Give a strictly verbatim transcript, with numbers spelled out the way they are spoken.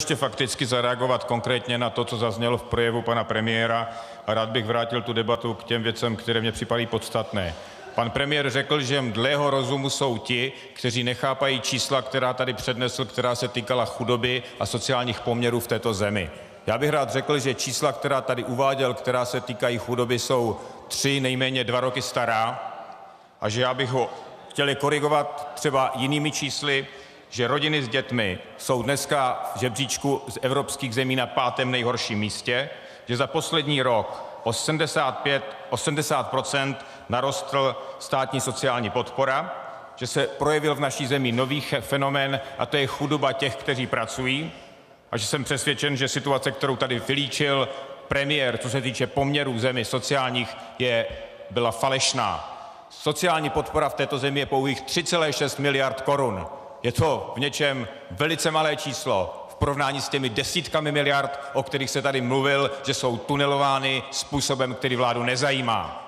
Ještě fakticky zareagovat konkrétně na to, co zaznělo v projevu pana premiéra, a rád bych vrátil tu debatu k těm věcem, které mě připadají podstatné. Pan premiér řekl, že dle jeho rozumu jsou ti, kteří nechápají čísla, která tady přednesl, která se týkala chudoby a sociálních poměrů v této zemi. Já bych rád řekl, že čísla, která tady uváděl, která se týkají chudoby, jsou tři, nejméně dva roky stará a že já bych ho chtěl korigovat třeba jinými čísly, že rodiny s dětmi jsou dneska v žebříčku z evropských zemí na pátém nejhorším místě, že za poslední rok o sedmdesát pět, osmdesát procent narostl státní sociální podpora, že se projevil v naší zemi nový fenomén, a to je chudoba těch, kteří pracují, a že jsem přesvědčen, že situace, kterou tady vylíčil premiér, co se týče poměrů zemi sociálních, je, byla falešná. Sociální podpora v této zemi je pouhých tři celé šest miliard korun. Je to v něčem velice malé číslo v porovnání s těmi desítkami miliard, o kterých se tady mluvil, že jsou tunelovány způsobem, který vládu nezajímá.